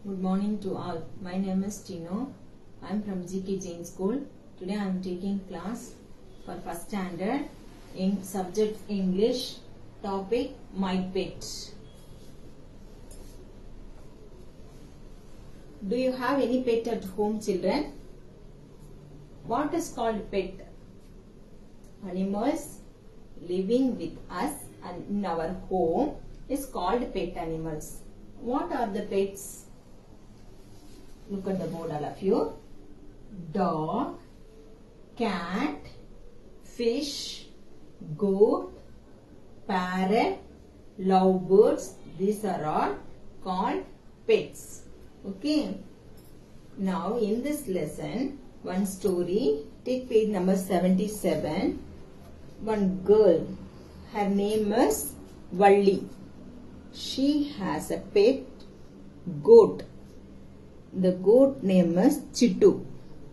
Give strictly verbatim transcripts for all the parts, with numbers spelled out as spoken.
Good morning to all. My name is Tino. I am from G K Jain School. Today I am taking class for first standard in subject English, topic My Pet. Do you have any pet at home, children? What is called pet? Animals living with us and in our home is called pet animals. What are the pets? Look at the board, all of you. Dog, cat, fish, goat, parrot, lovebirds. These are all called pets. Okay. Now in this lesson, one story. Take page number seventy-seven. One girl. Her name is Valli. She has a pet goat. The goat name is Chittu.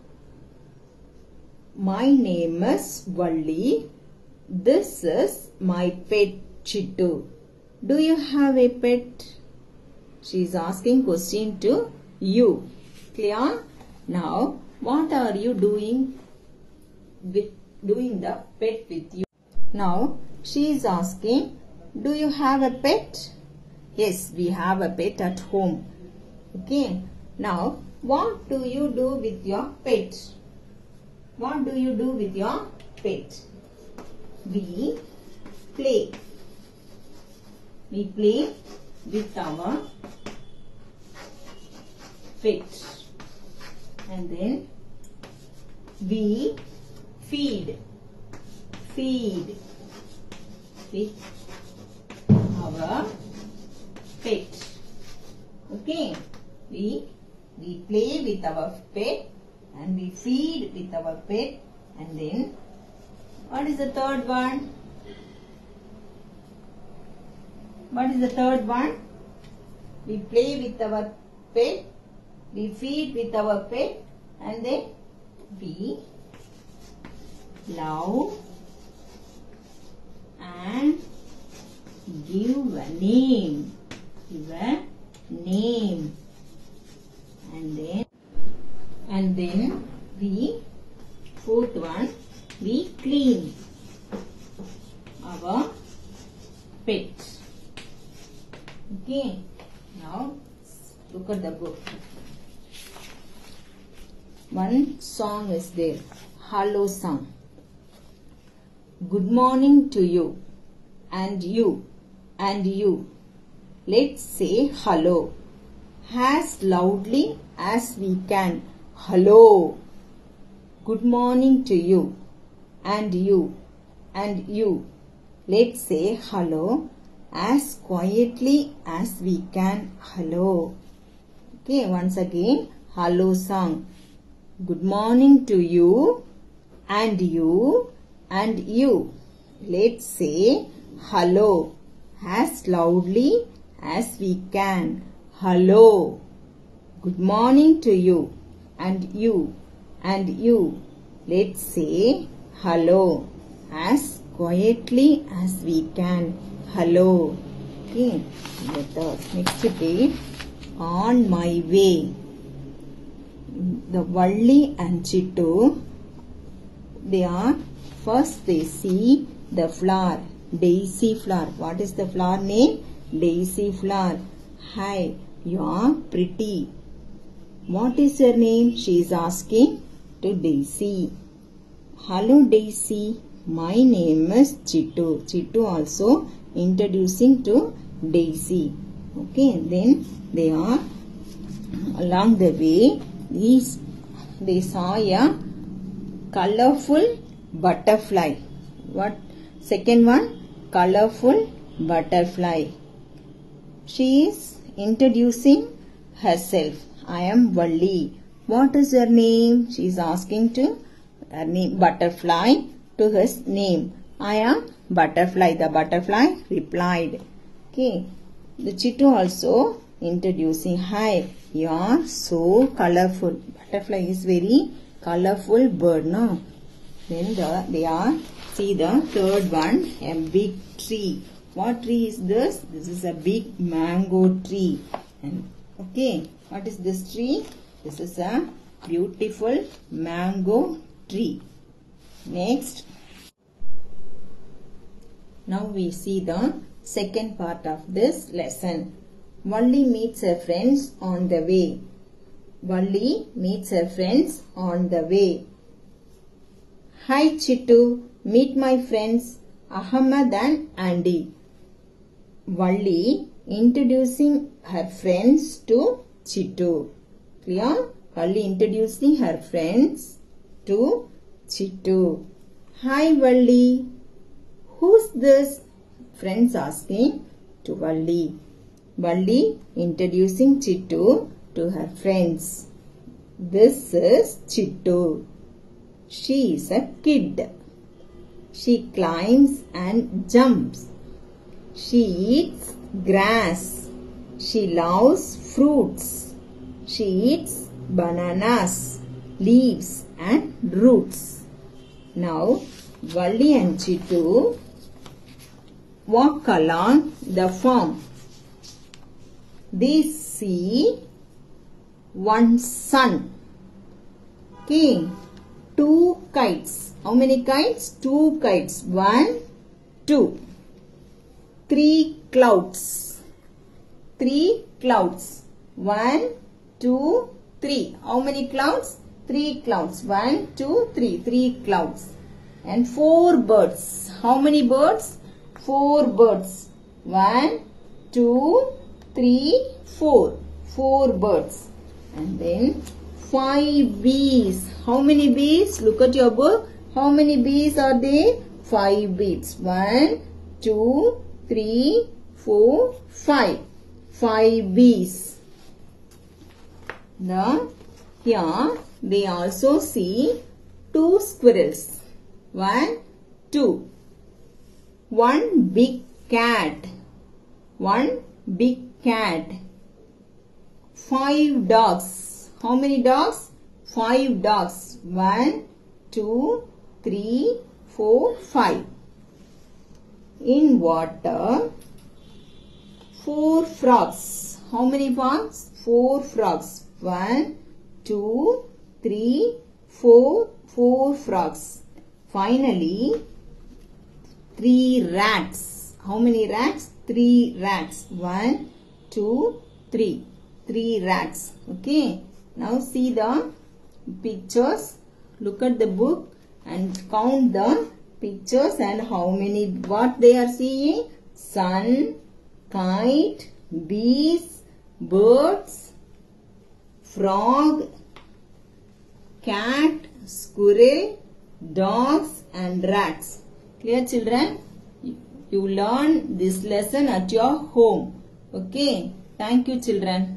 My name is Valli. This is my pet Chittu. Do you have a pet? She is asking question to you. Clear? Now, what are you doing with doing the pet with you? Now, she is asking, do you have a pet? Yes, we have a pet at home. Okay. Now, what do you do with your pet? What do you do with your pet? We play. We play with our pet. And then we feed. Feed with our pet. Okay. We we play with our pet and we feed with our pet, and then what is the third one? What is the third one? We play with our pet, we feed with our pet, and then we love and give a name. Give a name. And then, and then we, fourth one, we clean our pet. Okay. Now, look at the book. One song is there. Hello song. Good morning to you. And you. And you. Let's say hello. As loudly as we can. Hello. Good morning to you. And you. And you. Let's say hello as quietly as we can. Hello. Okay, once again. Hello song. Good morning to you. And you. And you. Let's say hello as loudly as we can. Hello. Good morning to you. And you. And you. Let's say hello as quietly as we can. Hello. Okay. Let us next page. On my way. The Valli and Chittu, they are, first they see the flower. Daisy flower. What is the flower name? Daisy flower. Hi. You are pretty. What is your name? She is asking to Daisy. Hello Daisy. My name is Chittu. Chittu also introducing to Daisy. Okay. Then they are along the way. These they saw a colorful butterfly. What? Second one? Colorful butterfly. She is introducing herself. I am Valli. What is her name? She is asking to her name butterfly to his name. I am butterfly. The butterfly replied. Okay. The Chittu also introducing. Hi, you are so colorful. Butterfly is very colorful bird, no? Then the, they are, see the third one, a big tree. What tree is this? This is a big mango tree. And Okay, what is this tree? This is a beautiful mango tree. Next, now we see the second part of this lesson. Valli meets her friends on the way. Valli meets her friends on the way. Hi Chittu, meet my friends Ahmad and Andy. Valli introducing her friends to Chittu. Clear? Valli introducing her friends to Chittu. Hi Valli. Who's this? Friends asking to Valli. Valli introducing Chittu to her friends. This is Chittu. She is a kid. She climbs and jumps. She eats grass. She loves fruits. She eats bananas, leaves and roots. Now, Valli and Chittu walk along the farm. They see one sun. Okay, two kites. How many kites? Two kites. One, two. Three clouds. Three clouds. One, two, three. How many clouds? Three clouds. One, two, three. Three clouds. And four birds. How many birds? Four birds. One, two, three, four. Four birds. And then five bees. How many bees? Look at your book. How many bees are there? Five bees. One, two, three, four, five. Five bees. Now, here they also see two squirrels. One, two. One big cat. One big cat. Five dogs. How many dogs? Five dogs. One, two, three, four, five. In water, four frogs. How many frogs? Four frogs. One, two, three, four. Four frogs. Finally, three rats. How many rats? Three rats. One, two, three. Three rats. Okay. Now see the pictures. Look at the book and count the pictures and how many, what they are seeing. Sun, kite, bees, birds, frog, cat, squirrel, dogs and rats. Clear children? You learn this lesson at your home. Okay. Thank you children.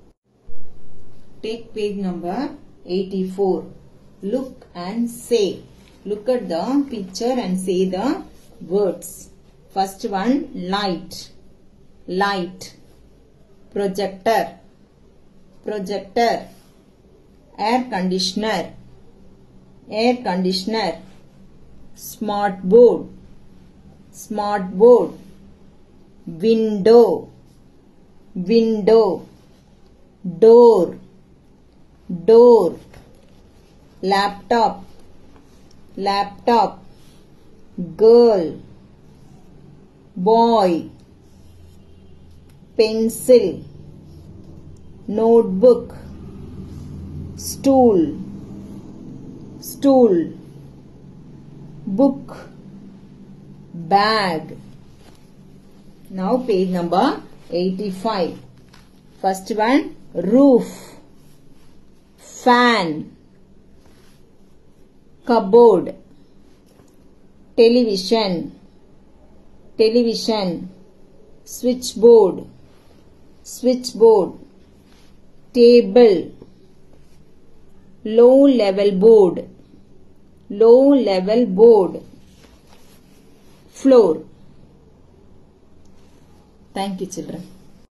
Take page number eighty-four. Look and say. Look at the picture and say the words. First one, light. Light. Projector. Projector. Air conditioner. Air conditioner. Smart board. Smart board. Window. Window. Door. Door. Laptop. Laptop. Girl. Boy. Pencil. Notebook. Stool. Stool. Book. Bag. Now page number eighty-five. First one, roof. Fan. Cupboard. Television. Television. Switchboard. Switchboard. Table. Low level board. Low level board. Floor. Thank you children.